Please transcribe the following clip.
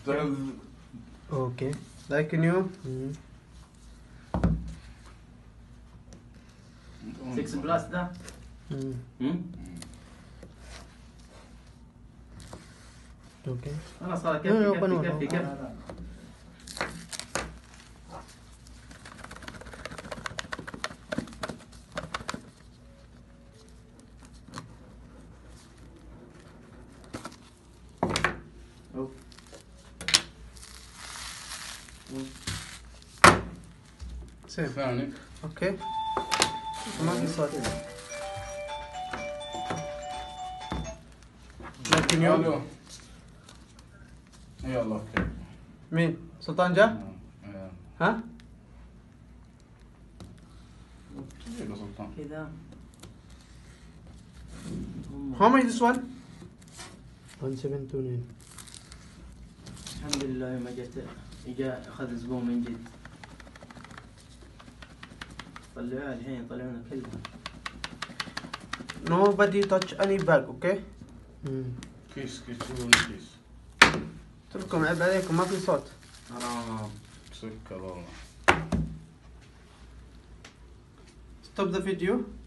اوكي لكن يوم 6 بلس ده اوكي خلاص صار No, كفي كفي سيم ثاني اوكي ما في صوت لكن يوم الو يلا اوكي مين سلطان جاء ها يلا سلطان كذا how much this one 1729 الحمد لله يوم اجا اخذ زبون من جد طلعوها الحين يطلعونها كلها nobody touch any bag okay كيس شوفوا الكيس قلت لكم عيب عليكم ما في صوت حرام سكر والله stop the video